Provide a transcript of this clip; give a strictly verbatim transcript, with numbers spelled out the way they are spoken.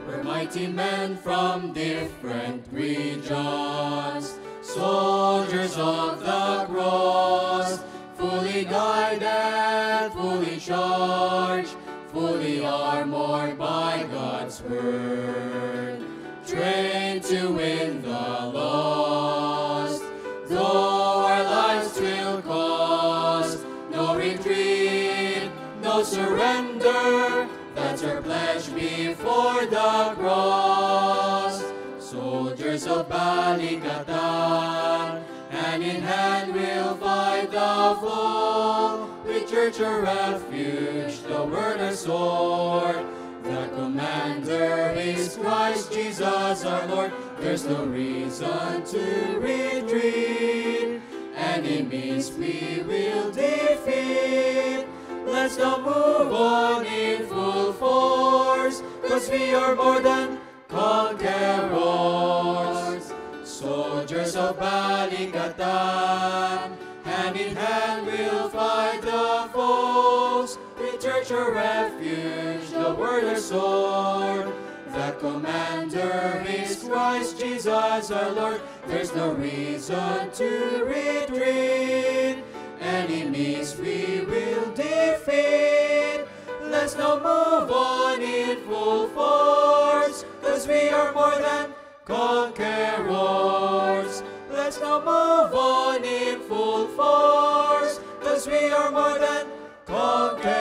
We're mighty men from different regions, soldiers of the cross, fully guided, fully charged, fully armored by God's word, trained to win the lost. Though our lives will cost, no retreat, no surrender, that's our pledge before the cross. Soldiers of Balikatan, hand in hand we'll fight the foe, with church a refuge, the word a sword. The commander is Christ Jesus our Lord. There's no reason to retreat, enemies we will defeat. Let's now move on in full force, 'cause we are more than conquerors. Soldiers of Balikatan, hand in hand we'll fight the foes, with church a refuge, the word a sword. The commander is Christ Jesus our Lord. There's no reason to retreat, enemies we will defeat. Let's now move on in full force, 'cause we are more than conquerors. Let's now move on in full force, 'cause we are more than conquerors.